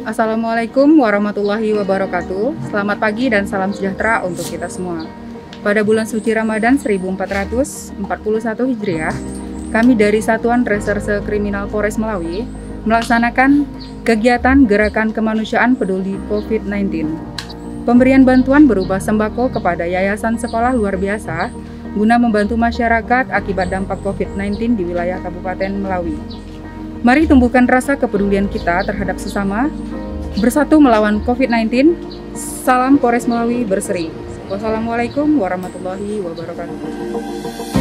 Assalamualaikum warahmatullahi wabarakatuh. Selamat pagi dan salam sejahtera untuk kita semua. Pada bulan suci Ramadan 1441 Hijriah, kami dari Satuan Reserse Kriminal Polres Melawi melaksanakan kegiatan Gerakan Kemanusiaan Peduli COVID-19. Pemberian bantuan berupa sembako kepada Yayasan Sekolah Luar Biasa guna membantu masyarakat akibat dampak COVID-19 di wilayah Kabupaten Melawi. Mari tumbuhkan rasa kepedulian kita terhadap sesama, bersatu melawan COVID-19. Salam Polres Melawi berseri. Wassalamualaikum warahmatullahi wabarakatuh.